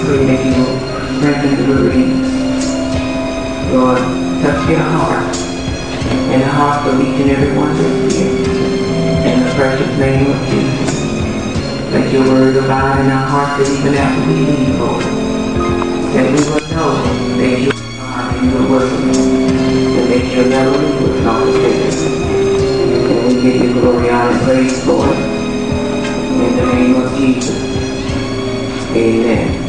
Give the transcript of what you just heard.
pray that you will strengthen the bereaved. Lord, touch their hearts and the hearts of each and every one that's here. In the precious name of Jesus. Let your word abide in our hearts and even after we leave, Lord. That we will know that you are God and you are working. And that you'll never leave us nor forsake us. And we give you glory, honor, and praise, Lord. In the name of Jesus. Amen.